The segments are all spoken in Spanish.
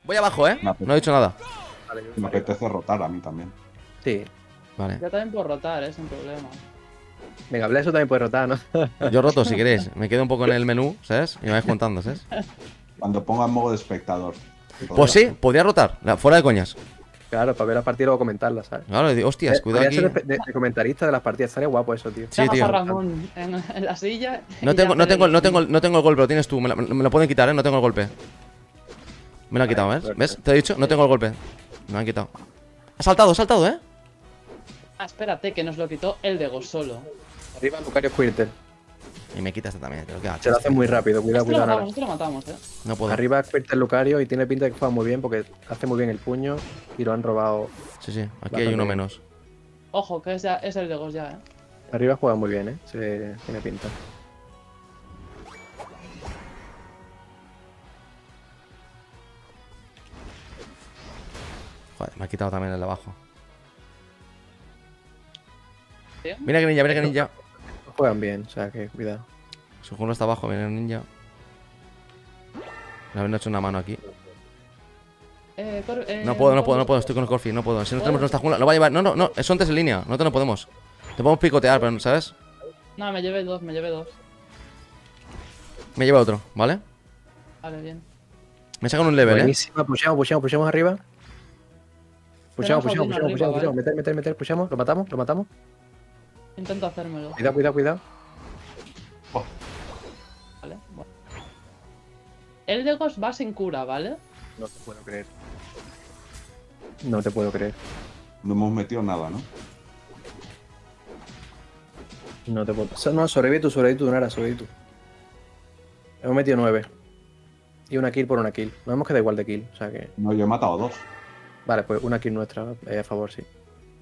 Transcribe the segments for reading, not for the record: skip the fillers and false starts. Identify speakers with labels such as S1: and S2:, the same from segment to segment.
S1: Voy abajo, no he dicho nada.
S2: Vale,
S3: Me apetece rotar a mí también.
S2: Sí.
S1: Vale.
S4: Yo también puedo rotar, sin problema.
S2: Venga, Bleso también puede rotar, ¿no?
S1: Yo roto si queréis. Me quedo un poco en el menú, ¿sabes? Y me vais contando, ¿sabes?
S3: Cuando ponga en modo de espectador.
S1: Pues sí, podría rotar. Fuera de coñas.
S2: Claro, para ver las partidas o comentarlas, ¿sabes?
S1: Claro, hostias, cuidado aquí.
S2: Podría ser de comentarista de las partidas, estaría guapo eso, tío.
S1: Sí,
S4: Dejas
S1: tío.
S4: a Ramón en la silla.
S1: No tengo el golpe, lo tienes tú. Me lo pueden quitar, no tengo el golpe. Me lo han quitado,
S2: Vale,
S1: ¿ves? Te he dicho, no tengo el golpe. Me lo han quitado. Ha saltado,
S4: Ah, espérate, que nos lo quitó el de Go solo.
S2: Arriba Lucario Squirtle.
S1: Y me quita este también, tío.
S2: Se lo hace muy rápido, cuidado,
S4: Este lo
S2: cuidado.
S4: matamos, este lo matamos,
S1: No puedo.
S2: Arriba Squirtle Lucario y tiene pinta de que juega muy bien porque hace muy bien el puño y lo han robado.
S1: Sí, aquí hay uno menos.
S4: Ojo, que es el de Ghost ya,
S2: Arriba juega muy bien, se tiene pinta.
S1: Joder, me ha quitado también el de abajo.
S4: ¿Sí?
S1: Mira que ninja.
S2: Juegan bien, o sea que cuidado.
S1: Su jungla está abajo, viene el ninja. Le habían hecho una mano aquí. No puedo, estoy con el Corfi, no puedo. Si no tenemos nuestra jungla, lo va a llevar. No, eso antes en línea, no podemos. Te podemos picotear, pero, ¿sabes?
S4: No, me llevé dos.
S1: Me lleva otro, ¿vale?
S4: Vale, bien.
S1: Me sacan un level,
S2: Buenísima, pushamos arriba. Pushamos,
S4: Tenemos a Odin arriba,
S2: meter, pushamos, lo matamos.
S4: Intento hacérmelo.
S2: Cuidado.
S4: Vale, bueno. El de Ghost va sin cura, ¿vale?
S2: No te puedo creer. No te puedo creer.
S3: No hemos metido nada, ¿no?
S2: No te puedo. No, sobrevive tú, Nara, sobrevive tú. Hemos metido 9. Y una kill por una kill. Nos hemos quedado igual de kill, o sea que.
S3: No, yo he matado 2.
S2: Vale, pues una kill nuestra, a favor, sí.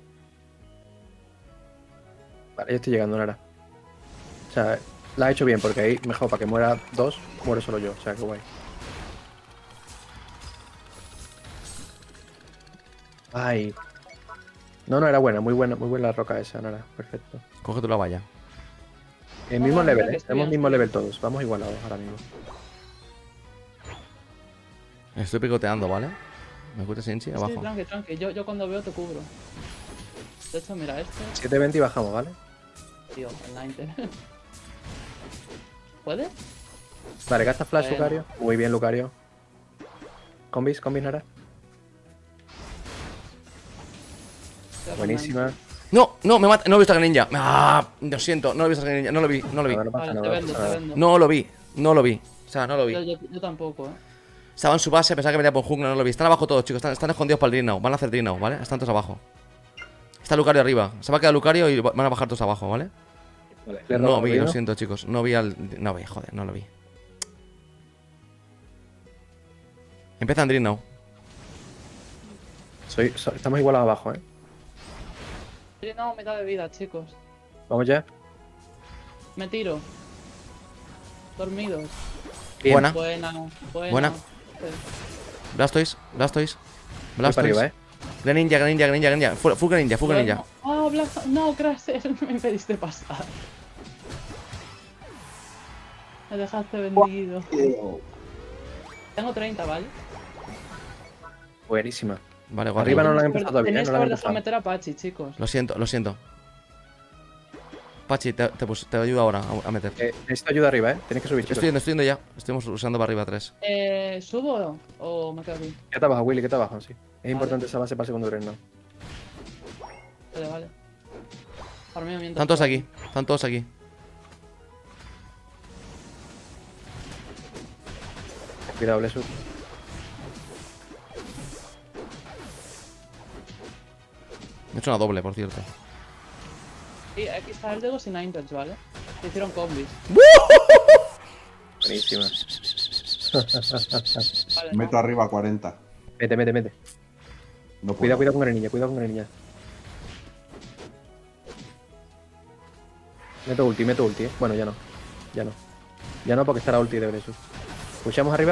S2: Vale, yo estoy llegando, Nara. O sea, la ha hecho bien, porque ahí mejor para que muera 2, muere solo yo, o sea que guay. Ay. No, era buena, muy buena la roca esa, Nara. Perfecto.
S1: Cógete la valla.
S2: El mismo
S4: Vale,
S2: level,
S4: que estoy
S2: tenemos
S4: bien.
S2: mismo level todos. Vamos igualados ahora mismo.
S1: Estoy picoteando, ¿vale? Me cuesta Sinchi,
S4: Sí,
S1: abajo.
S4: tranqui. Yo cuando veo te cubro. De hecho, mira,
S2: 720 y bajamos, ¿vale?
S4: tío, el 90. ¿Puede?
S2: Vale, gasta flash,
S4: Bueno.
S2: Lucario. Muy bien, Lucario. Combis, Nara. Buenísima.
S1: No, me mata. No he visto a ninja. Lo siento, no lo he visto a ninja. No lo vi.
S2: No pasa
S4: Vale,
S2: nada,
S4: te vendo,
S2: pasa nada.
S4: te vendo.
S1: No lo vi. O sea, no lo vi.
S4: Yo tampoco,
S1: Estaba en su base, pensaba que venía por jungla, no lo vi. Están abajo todos, chicos. Están escondidos para el Dream Now. Van a hacer Dream Now, ¿vale? Están todos abajo. Está Lucario arriba. Se va a quedar Lucario y van a bajar todos abajo, ¿vale?
S2: Vale,
S1: No vi, lo siento, chicos. No vi, joder, no lo vi. Empieza en Dream Now.
S2: Estamos igualados abajo, ¿eh?
S4: Sí, no, mitad de vida, chicos.
S2: Vamos ya.
S4: Me tiro. Dormidos.
S2: Bien.
S1: Buena. Blastoise.
S2: Voy para arriba, ¿eh?
S1: Greninja. Full Greninja.
S4: Oh, no, Crash, me impediste pasar. Me dejaste vendido. Tengo 30, ¿vale?
S2: Buenísima.
S1: Vale, guarda.
S2: Arriba no lo han empezado todavía,
S4: Tenéis
S2: no
S4: que
S2: lo han
S4: haber dejado
S2: empezado.
S4: meter a Pachi, chicos.
S1: Lo siento. Pachi, te ayudo ahora a meter.
S2: Necesito ayuda arriba, ¿eh? Tienes que subir, chicos.
S1: Estoy yendo ya. Estamos usando para arriba 3.
S4: ¿Subo o me quedo aquí?
S2: Quédate abajo, Willy, quédate abajo, sí. Es importante esa base para el segundo tren, ¿no?
S4: Vale. Ahora mismo mientras.
S1: Están todos aquí.
S2: Cuidado, Blesu.
S1: Me he hecho una doble, por cierto.
S4: Sí, aquí está el Dego sin Ninetales, ¿vale? Se hicieron combis.
S2: Buenísima.
S4: Vale,
S3: Meto arriba 40.
S2: Mete.
S3: No puedo.
S2: Cuidado con Greninja, Meto ulti, ¿eh? Bueno, ya no. Ya no porque está la ulti de Blesu. Pushamos arriba.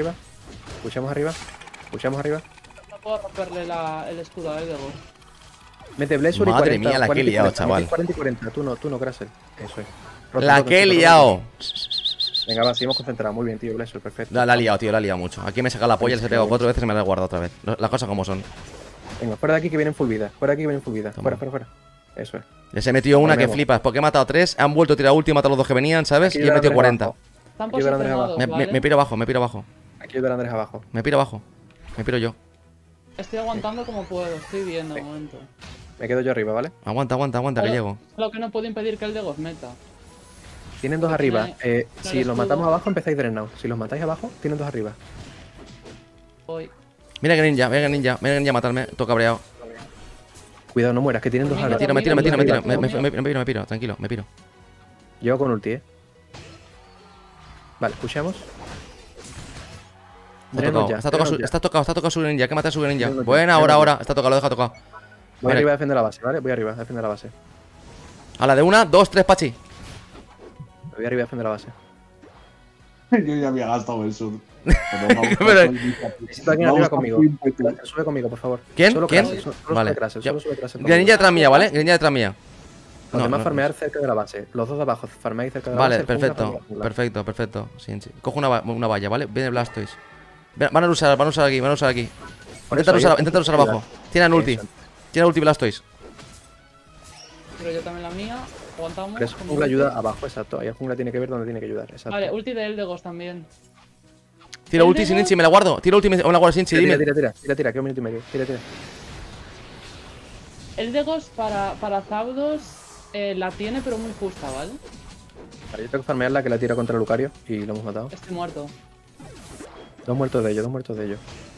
S4: No puedo romperle el escudo a él, Dego.
S2: Mete Blesu y
S1: Madre
S2: 40.
S1: mía, la que he liado, chaval.
S2: 40 y 40, tú no, Krasel. Eso es.
S1: La que he liado.
S2: Venga, va, seguimos concentrados. Muy bien, tío, Blessur, perfecto.
S1: La ha liado, tío, la ha liado mucho. Aquí me saca la polla, les he pegado 4 veces y me la he guardado otra vez. Las cosas como son.
S2: Venga, fuera de aquí que vienen full vida. Fuera de aquí que vienen full vida.
S1: Toma.
S2: Fuera. Eso es.
S1: Les he metido una que
S2: Ponemos.
S1: flipas, porque he matado 3, han vuelto a tirar ulti, he matado a los 2 que venían, ¿sabes?
S2: Aquí
S1: Y he metido
S2: Andrés
S1: 40.
S2: abajo.
S4: Están
S2: Aquí va Andrés
S4: posicionados,
S2: abajo.
S4: ¿vale?
S1: Me piro abajo, me piro abajo.
S2: Aquí ayuda a Andrés abajo.
S1: Me piro abajo. Me piro yo.
S4: Estoy aguantando como puedo, estoy viendo de momento.
S2: Me quedo yo arriba, ¿vale?
S1: Aguanta, que llego.
S4: Lo que no puedo impedir que el de Ghost meta.
S2: Tienen dos
S4: Porque
S2: arriba.
S4: tiene-
S2: Si
S4: el
S2: los
S4: escudo.
S2: matamos abajo, empezáis drenados. Si los matáis abajo, tienen dos arriba.
S4: Voy.
S1: Mira que ninja, venga ninja a matarme. Todo cabreado.
S2: Cuidado, no mueras, que tienen dos
S4: Venga,
S2: arriba.
S1: Me tiro.
S4: Mira.
S1: Me piro, tranquilo, me piro.
S2: Llego con ulti, Vale, escuchamos.
S1: Está tocado su ninja, que mata a su ninja.
S2: Drenos ya,
S1: Buena,
S2: drenos
S1: ahora. Está tocado, lo deja tocado.
S2: Voy
S1: Vale.
S2: arriba a defender la base, ¿vale? Voy arriba a defender la base.
S1: A la de 1, 2, 3, Pachi.
S2: Voy arriba a defender la base.
S3: Yo ya había gastado el sur.
S1: Pero-
S2: Necesito a alguien arriba conmigo. Sube conmigo, por favor.
S1: ¿Quién?
S2: Solo
S1: ¿Quién?
S2: Krasel, solo
S1: Vale.
S2: sube Krasel,
S1: Ya.
S2: solo sube Krasel.
S1: Greninja detrás mía, ¿vale? Greninja detrás mía.
S2: Los
S1: No,
S2: demás
S1: no.
S2: farmear cerca de la base. Los dos de abajo, farmeáis cerca de la base.
S1: Vale,
S2: el jungla
S1: perfecto.
S2: farmea jungla.
S1: Perfecto. Sí. Cojo una valla, ¿vale? Viene Blastoise. Van a usar aquí,
S2: Por eso,
S1: Intentar usar abajo. Tienen ulti.
S2: Eso.
S1: Tienen ulti Blastoise.
S4: Pero yo también la mía. Aguantamos.
S2: Pero eso
S4: con
S2: jungla
S4: ulti.
S2: ayuda abajo, exacto. Ahí el jungla tiene que ver dónde tiene que ayudar, exacto.
S4: Vale, ulti de Eldegos también.
S1: Tiro
S4: ¿El
S1: ulti sin
S4: dedo?
S1: Inchi, me la guardo. Tiro ulti me la guardo sin Inchi,
S2: Tira,
S1: dime.
S2: tira, que un minuto y medio. Tira.
S4: Eldegos para Zapdos la tiene, pero muy justa, ¿vale?
S2: Vale, yo tengo que farmearla que la tira contra Lucario y lo hemos matado.
S4: Estoy muerto.
S2: Dos muertos de ellos.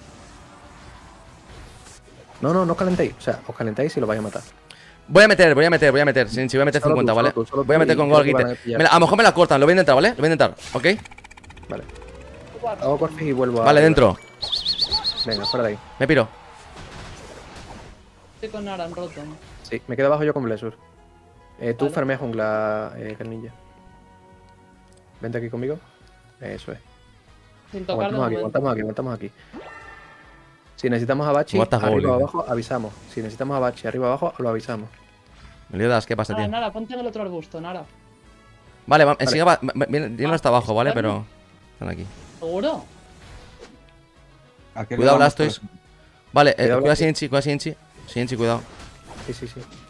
S2: No os calentéis. O sea, os calentáis y lo vais a matar.
S1: Voy a meter, sin Inchi, voy a meter
S2: Solo tú,
S1: 50, ¿vale?
S2: solo tú, solo
S1: Voy a
S2: tú
S1: meter
S2: y
S1: con
S2: creo
S1: Gol
S2: que van a
S1: Guite.
S2: pillar.
S1: A lo mejor me la cortan, lo voy a intentar, ¿vale? Lo voy a intentar, ¿ok?
S2: Vale. Hago Corfis y vuelvo a.
S1: Vale, dentro.
S2: Venga, fuera de ahí.
S1: Me piro.
S4: Estoy con Nara en Rotom.
S2: Sí, me quedo abajo yo con Blessur. Tú
S4: Vale.
S2: farmeas jungla, Greninja. Vente aquí conmigo. Eso es.
S4: Sin tocar de
S2: Aguantamos aquí. Si necesitamos a Bachi,
S1: What a goal,
S2: arriba o
S1: eh.
S2: abajo, avisamos. Si necesitamos a Bachi, arriba o abajo, lo avisamos.
S1: Me lío das, ¿qué pasa,
S4: Nara,
S1: tío?
S4: Nara, ponte en el otro arbusto, Nara.
S1: Vale, enseguida va. No está abajo, ¿vale? Pero. Están aquí.
S4: ¿Seguro?
S1: Cuidado, Blastoise. Vale,
S2: Cuidado,
S1: cuidado
S2: Blastoise.
S1: sin Inchi. Sin Inchi, cuidado.
S2: Sí.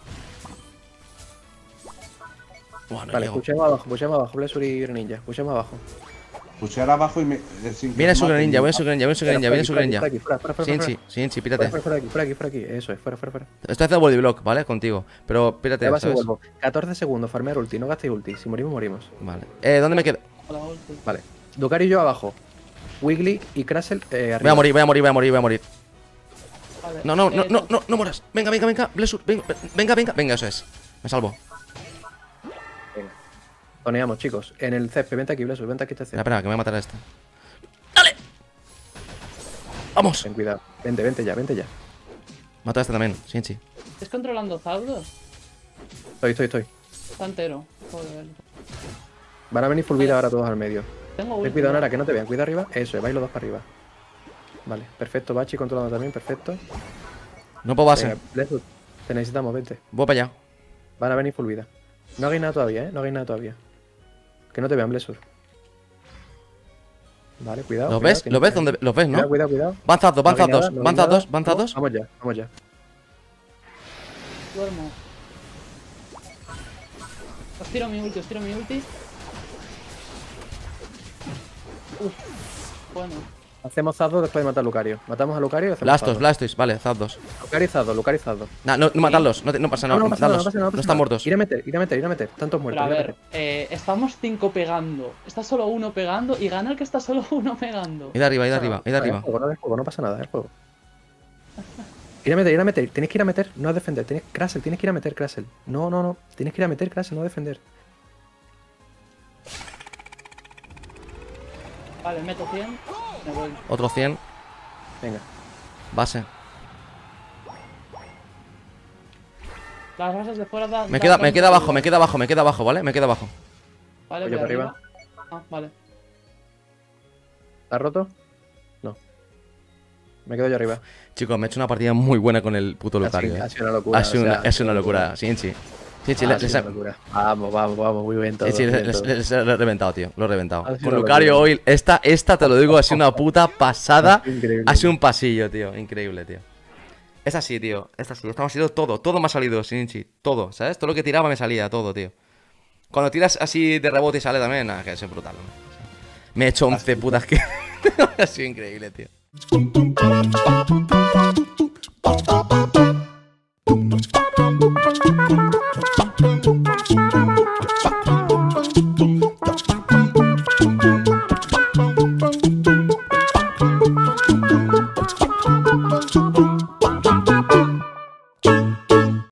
S1: Bueno,
S2: Vale,
S1: llego.
S2: pushemos abajo, Blessur y Greninja. Pushemos abajo.
S3: Pushear abajo y me.
S1: Viene su Greninja, viene su Greninja.
S2: Fuera,
S1: Sin Inchi, pírate.
S2: fuera aquí. Eso es, fuera.
S1: Estoy haciendo body block, ¿vale? Contigo. Pero pírate,
S2: Ya va, se
S1: ¿sabes?
S2: vuelvo. 14 segundos, farmear ulti, no gastéis ulti. Si morimos.
S1: Vale. ¿Dónde me quedo?
S4: Hola, ulti.
S2: Vale. Lucario y yo abajo. Wiggly y Krasel arriba.
S1: Voy a morir.
S4: Vale.
S1: No mueras. Venga, Blessur, venga, eso es. Me salvo.
S2: Venga. Toneamos, chicos. En el césped, vente aquí, Blessur, vente aquí este césped.
S1: Espera, que me voy a matar a este. ¡Dale! ¡Vamos!
S2: Ten cuidado. Vente ya.
S1: Mato a este también, Shinchi.
S4: ¿Estás controlando Zapdos?
S2: Estoy.
S4: Está entero. Joder.
S2: Van a venir full vida ahora todos al medio.
S4: Tengo
S2: Ten
S4: ulti.
S2: cuidado, Nara, que no te vean. Cuida arriba. Eso es, vais los dos para arriba. Vale, perfecto. Bachi controlando también, perfecto.
S1: No puedo base.
S2: Blessur, te necesitamos, vente.
S1: Voy para allá.
S2: Van a venir full vida. No hagáis nada todavía, No hagáis nada todavía. Que no te vean, Blessur. Vale, cuidado.
S1: ¿Los
S2: cuidado,
S1: ves?
S2: tienes
S1: ¿Los ves?
S2: que-
S1: ¿Dónde? ¿Los ves, no?
S2: Cuidado.
S1: Van Zapdos,
S2: No hagáis nada, no hagáis nada.
S1: van Zapdos.
S2: Vamos ya.
S4: Duermo. Os tiro mi ulti. Uf. Bueno.
S2: Hacemos Zapdos después de matar a Lucario. Matamos a Lucario y hacemos Zapdos.
S1: Blastoise, vale, Zapdos.
S2: Lucario y Zapdos.
S1: No matarlos, no pasa nada,
S2: No pasa nada,
S1: matadlos. No están muertos.
S2: Ir a meter. Tantos
S4: Pero
S2: muertos.
S4: a
S2: ir a
S4: ver,
S2: meter.
S4: estamos 5 pegando. Está solo uno pegando y gana el que está solo uno pegando.
S1: Id arriba.
S2: Es juego, no pasa nada, es juego. Ir a meter. Tienes que ir a meter, no a defender. Tienes que ir a meter, Krasel. No. Tienes que ir a meter, Krasel, no a defender.
S4: Vale, meto 100. Me voy.
S1: Otro 100,
S2: Venga.
S1: base.
S4: Las bases de fuera
S1: Me queda abajo, ¿vale? Me queda abajo.
S4: Vale,
S2: Oye,
S4: voy
S2: para arriba.
S4: arriba. Ah, vale.
S2: ¿Estás roto? No. Me quedo yo arriba.
S1: Chicos, me he hecho una partida muy buena con el puto Lucario.
S2: Ha sido una locura.
S1: Es una locura, Shinchi. Sí, sí,
S2: Ha sido una locura. Vamos, muy bien todo.
S1: sí,
S2: muy bien todo.
S1: lo he reventado, tío. Lo he reventado.
S2: Ha sido
S1: Con
S2: una
S1: Lucario
S2: locura.
S1: hoy, esta te lo digo, ha sido una puta pasada.
S2: Ha sido increíble.
S1: Ha sido un pasillo, tío. Increíble, tío. Es así, tío. Es así. Esto me ha salido todo. Todo me ha salido, Shinichi. Todo, ¿sabes? Todo lo que tiraba me salía, todo, tío. Cuando tiras así de rebote y sale también, nada, que es brutal, ¿no? Me he hecho 11 putas que. Ha sido increíble, tío.